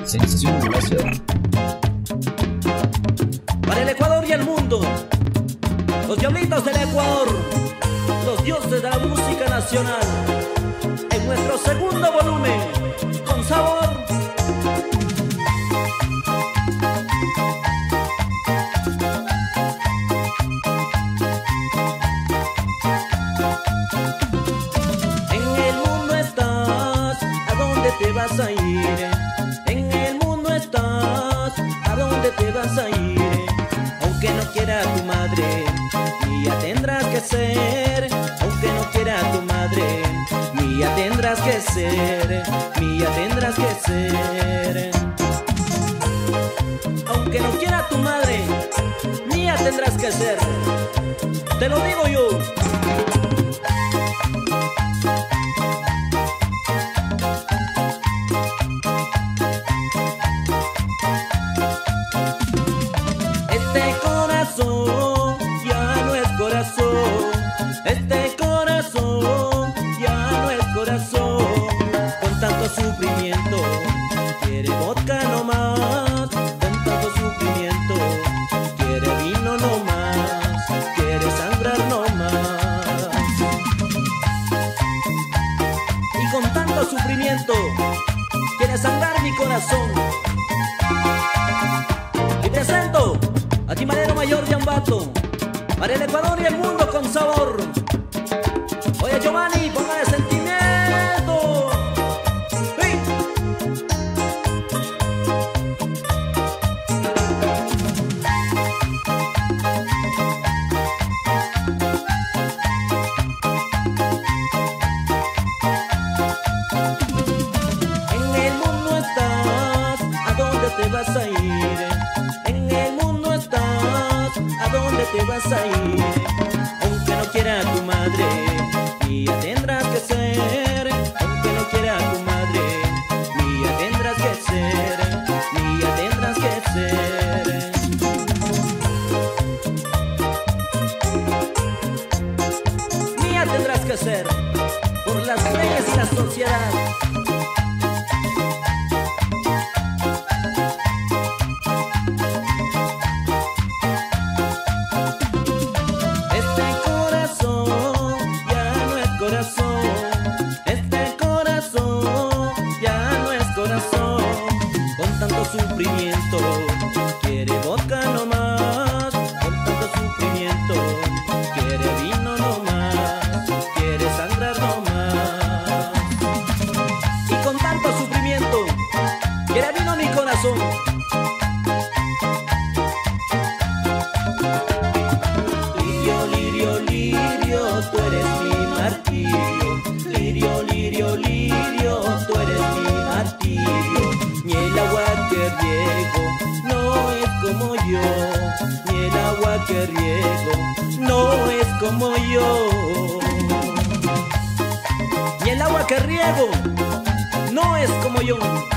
Sensación de la ciudad. Para el Ecuador y el mundo, los diablitos del Ecuador, los dioses de la música nacional, en nuestro segundo volumen, con sabor. En el mundo estás, ¿a dónde te vas a ir? En el mundo estás, ¿a dónde te vas a ir? Aunque no quiera tu madre, mía tendrás que ser. Aunque no quiera tu madre, mía tendrás que ser. Mía tendrás que ser. Aunque no quiera tu madre, mía tendrás que ser. Te lo digo yo. Este corazón ya no es corazón. Este corazón ya no es corazón. Con tanto sufrimiento quiere vodka no más. Con tanto sufrimiento quiere vino no más. Quiere sangrar no más. Y con tanto sufrimiento quiere sangrar mi corazón. Y presento a Timarero Mayor de Ambato, para el Ecuador y el mundo con sabor. Oye Giovanni, póngale sentimiento. ¡Sí! En el mundo estás, ¿a dónde te vas a ir? En el mundo estás, ¿a dónde te vas a ir? Aunque no quiera tu madre, mía tendrás que ser. Aunque no quiera tu madre, mía tendrás que ser. Mía tendrás que ser. Mía tendrás que ser, por las leyes y la sociedad. Este corazón ya no es corazón. Con tanto sufrimiento quiere vodka no más. Con tanto sufrimiento quiere vino no más. Quiere sangrar no más. Y con tanto sufrimiento quiere vino mi corazón. Lirio, lirio, lirio, tú eres mi martirio. Lirio, lirio, lirio, tú eres mi martirio. Ni el agua que riego no es como yo. Ni el agua que riego no es como yo. Ni el agua que riego no es como yo.